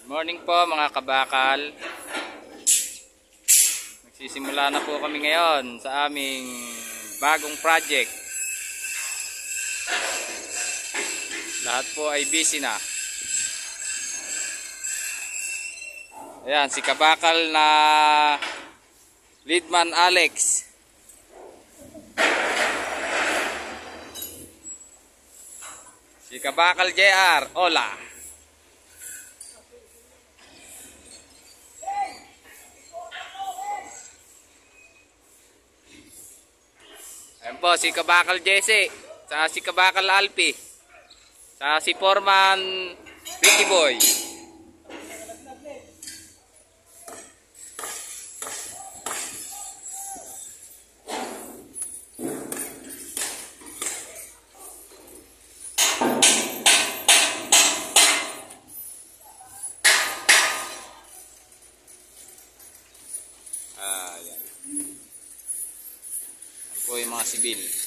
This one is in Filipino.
Morning po mga kabakal. Nagsisimula na po kami ngayon sa aming bagong project. Lahat po ay busy na. Ayan, si kabakal na Leadman Alex. Si kabakal JR, Ola. Ayan po, si kabakal Jesse. Sa si kabakal Alpi. Sa si Foreman Ricky Boy. Ayan. Ayan po yung mga sibil.